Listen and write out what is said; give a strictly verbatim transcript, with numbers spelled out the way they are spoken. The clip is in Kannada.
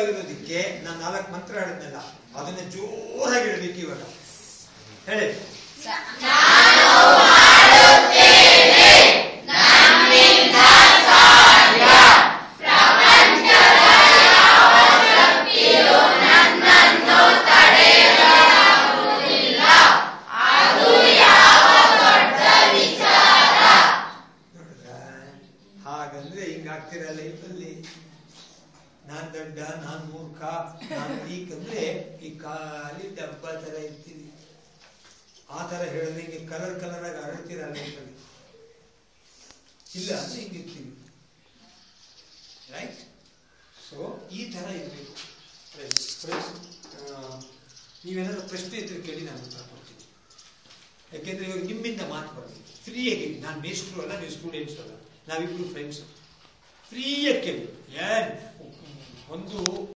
ಆಗಿರೋದಕ್ಕೆ ನಾನು ನಾಲ್ಕು ಮಂತ್ರ ಹೇಳಿದ್ನಲ್ಲ ಅದನ್ನ ಜೋರಾಗಿ ಹೇಳಬೇಕು ಇವಾಗ. ಹೇಳಿ. ಹಾಗಂದ್ರೆ ಹಿಂಗಾಗ್ತಿರ ಲೈಫಲ್ಲಿ. ನಾನ್ ದೊಡ್ಡ, ನಾನ್ ಮೂರ್ಖ, ನಾನ್ ವೀಕ್ ಅಂದ್ರೆ ಈ ಖಾಲಿ ಡಬ್ಬ ತರ ಇರ್ತೀವಿ. ಆ ತರ ಹೇಳಿದ್ರೆ ಹಿಂಗೆ ಕಲರ್ ಕಲರ್ ಆಗಿ ಅರಳ್ತೀರ ಲೈಫಲ್ಲಿ. ಇಲ್ಲ ಅಂದ್ರೆ ಹಿಂಗಿರ್ತೀವಿ. ರೈಟ್? ಸೊ ಈ ತರ ಇರ್ಬೇಕು. ನೀವೇನಾದ್ರೂ ಪ್ರಶ್ನೆ ಇದ್ರೆ ಕೇಳಿ ನಾನು ಉತ್ತರ ಕೊಡ್ತೀನಿ. ಯಾಕೆಂದ್ರೆ ಇವಾಗ ನಿಮ್ಮಿಂದ ಮಾತು ಬರ್ತೀನಿ. ಫ್ರೀಯಾಗಿ. ನಾನು ಮೇಸ್ಟ್ರು ಅಲ್ಲ, ನೀವು ಸ್ಟೂಡೆಂಟ್ಸ್ ಅಲ್ಲ, ನಾವಿಬ್ರು ಫ್ರೆಂಡ್ಸ್. ಫ್ರೀಯಾಗಿ ಕೇಳಿ. ಏನ್ ಒಂದು